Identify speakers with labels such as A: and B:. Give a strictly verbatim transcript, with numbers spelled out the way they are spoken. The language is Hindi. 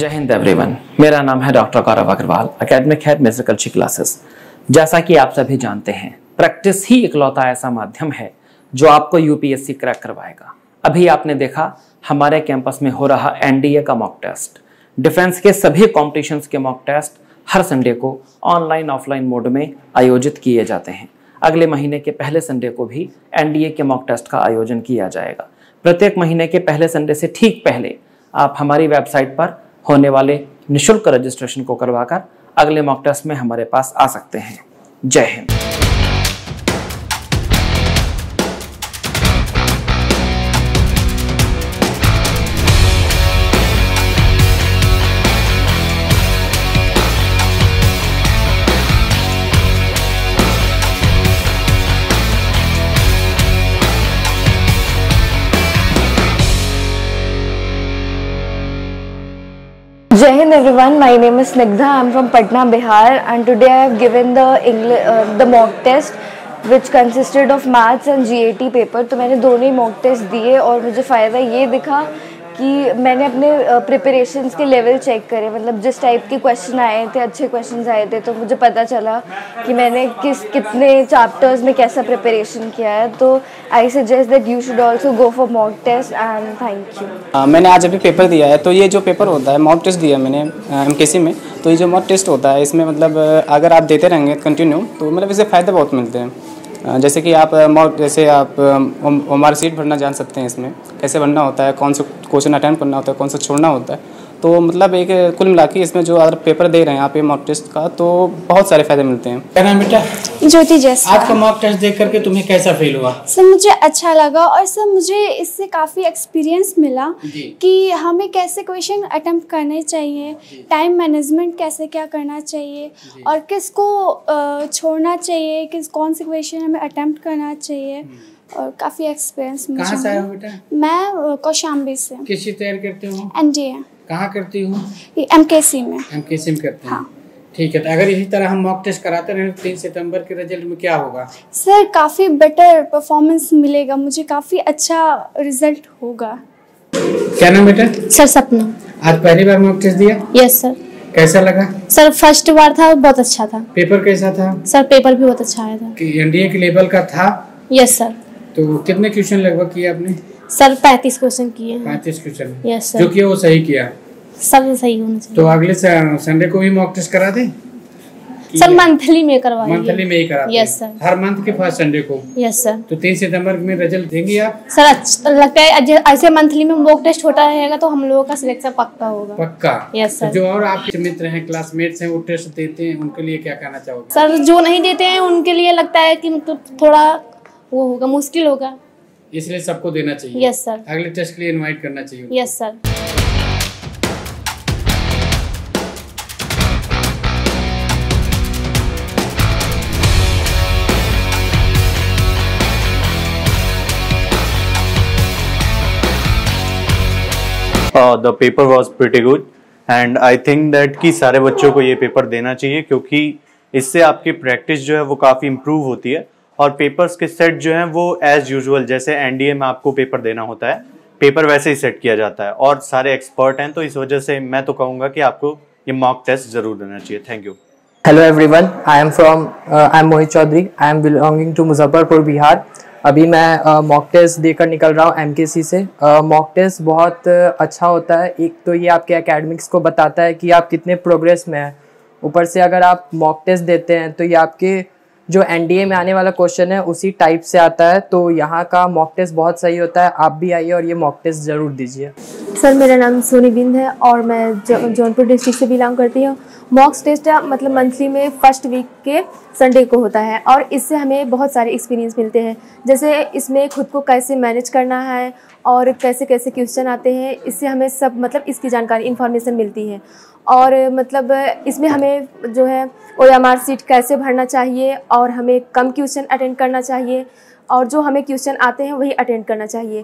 A: जय हिंद एवरीवन, मेरा नाम है doctor Gaurav Agarwal, academic head मेसोकल्ची क्लासेस। जैसा कि आप सभी जानते हैं, प्रैक्टिस ही इकलौता ऐसा माध्यम है जो आपको यूपीएससी क्रैक करवाएगा। अभी आपने देखा हमारे कैंपस में हो रहा एनडीए का मॉक टेस्ट। डिफेंस के सभी कॉम्पिटिशन्स के मॉक टेस्ट हर संडे को ऑनलाइन ऑफलाइन मोड में आयोजित किए जाते हैं। अगले महीने के पहले संडे को भी एनडीए के मॉक टेस्ट का आयोजन किया जाएगा। प्रत्येक महीने के पहले संडे से ठीक पहले आप हमारी वेबसाइट पर होने वाले निशुल्क रजिस्ट्रेशन को करवाकर अगले मॉक टेस्ट में हमारे पास आ सकते हैं। जय Hind.
B: Jai Hind everyone, my name is Snigdha. I am from Patna, Bihar, and today I have given the English uh, the mock test which consisted of maths and G A T paper. तो मैंने दोनों ही mock test दिए और मुझे फ़ायदा ये दिखा कि मैंने अपने प्रिपरेशंस के लेवल चेक करे। मतलब जिस टाइप के क्वेश्चन आए थे, अच्छे क्वेश्चंस आए थे, तो मुझे पता चला कि मैंने किस कितने चैप्टर्स में कैसा प्रिपरेशन किया है। तो I suggest that you should also go for mock test and thank you.
C: मैंने आज अभी पेपर दिया है, तो ये जो पेपर होता है मॉक टेस्ट दिया मैंने एमकेसी में, तो ये जो मॉक टेस्ट होता है इसमें मतलब अगर आप देते रहेंगे कंटिन्यू तो मतलब इससे फ़ायदे बहुत मिलते हैं। जैसे कि आप मॉक जैसे आप हमारी सीट भरना जान सकते हैं, इसमें कैसे भरना होता है, कौन सा क्वेश्चन अटेम्प्ट करना होता है, कौन सा छोड़ना होता है। तो मतलब एक कुल मिला के इसमें जो अगर पेपर दे रहे हैं आप ये मॉक टेस्ट का, तो बहुत सारे फायदे मिलते हैं।
D: क्या नाम बेटा?
E: ज्योति जैस।
D: आज का मॉक टेस्ट देख करके तुम्हें कैसा फील हुआ?
E: सर मुझे अच्छा लगा और सर मुझे इससे काफ़ी एक्सपीरियंस मिला कि हमें कैसे क्वेश्चन अटेम्प्ट करने चाहिए, टाइम मैनेजमेंट कैसे क्या करना चाहिए और किसको छोड़ना चाहिए, किस कौन से क्वेश्चन हमें अटेम्प्ट करना चाहिए, और काफ़ी एक्सपीरियंस मुझे।
D: कहाँ से आए हो बेटा?
E: मैं कौशाम्बी से।
D: किस चीज़ तैयार करते हो?
E: एनडीए।
D: कहाँ करती हूँ?
E: एमकेसी में।
D: एमकेसी में करते हैं।
E: हाँ।
D: ठीक है, तो अगर इसी तरह हम मॉक टेस्ट कराते रहे तीन सितंबर के रिजल्ट में क्या होगा?
E: सर काफ़ी बेटर परफॉर्मेंस मिलेगा, मुझे काफ़ी अच्छा रिजल्ट होगा।
D: क्या नाम बेटा?
E: सर सपना।
D: आज पहली बार मॉक टेस्ट दिया?
E: Yes sir.
D: कैसा लगा?
E: सर फर्स्ट बार था, बहुत अच्छा था।
D: पेपर कैसा था?
E: सर पेपर भी बहुत अच्छा आया था।
D: एनडीए के लेवल का था?
E: Yes sir.
D: तो कितने क्वेश्चन लगभग किए आपने?
E: सर पैंतीस क्वेश्चन किए हैं।
D: पैंतीस क्वेश्चन?
E: Yes sir.
D: जो किया वो सही किया?
E: सब सही होना चाहिए।
D: तो अगले संडे को भी मॉक टेस्ट करा दें?
E: सर मंथली में करवाइए।
D: मंथली में ही कराते हैं?
E: Yes sir.
D: हर मंथ के फर्स्ट संडे को?
E: Yes sir.
D: तो तीन सितंबर में रिजल्ट देंगे आप?
E: सर अच्छा लगता है ऐसे मंथली में मॉक टेस्ट होता रहेगा तो हम लोगों का सिलेक्शन पक्का होगा।
D: पक्का?
E: Yes sir.
D: तो जो और आपके मित्र हैं, क्लासमेट्स हैं, वो टेस्ट देते हैं, उनके लिए क्या कहना चाहोगे?
E: सर जो नहीं देते हैं उनके लिए लगता है कि मतलब थोड़ा वो होगा, मुश्किल होगा,
D: इसलिए सबको देना चाहिए।
E: Yes sir.
D: अगले टेस्ट के लिए इनवाइट करना चाहिए।
E: Yes sir.
F: Uh, the paper was pretty good and I think that कि सारे बच्चों को ये पेपर देना चाहिए, क्योंकि इससे आपकी प्रैक्टिस जो है वो काफ़ी इम्प्रूव होती है और पेपर्स के सेट जो हैं वो एज यूजुअल जैसे एनडीए में आपको पेपर देना होता है, पेपर वैसे ही सेट किया जाता है और सारे एक्सपर्ट हैं। तो इस वजह से मैं तो कहूँगा कि आपको ये मॉक टेस्ट ज़रूर देना चाहिए। Thank you.
G: Hello everyone, I am from I am Mohit Chaudhary. I am belonging to Muzaffarpur, Bihar. अभी मैं मॉक टेस्ट देकर निकल रहा हूँ एमकेसी से। मॉक टेस्ट बहुत uh, अच्छा होता है। एक तो ये आपके एकेडमिक्स को बताता है कि आप कितने प्रोग्रेस में हैं। ऊपर से अगर आप मॉक टेस्ट देते हैं तो ये आपके जो एनडीए में आने वाला क्वेश्चन है उसी टाइप से आता है। तो यहाँ का मॉक टेस्ट बहुत सही होता है। आप भी आइए और ये मॉक टेस्ट ज़रूर दीजिए।
B: सर मेरा नाम सोनी बिंद है और मैं जौनपुर डिस्ट्रिक्ट से बिलोंग करती हूँ। मॉक टेस्ट मतलब मंथली में फर्स्ट वीक के संडे को होता है और इससे हमें बहुत सारे एक्सपीरियंस मिलते हैं। जैसे इसमें खुद को कैसे मैनेज करना है और कैसे कैसे क्वेश्चन आते हैं, इससे हमें सब मतलब इसकी जानकारी इन्फॉर्मेशन मिलती है। और मतलब इसमें हमें जो है ओ एम आर सीट कैसे भरना चाहिए और हमें कम क्वेश्चन अटेंड करना चाहिए और जो हमें क्वेश्चन आते हैं वही अटेंड करना चाहिए।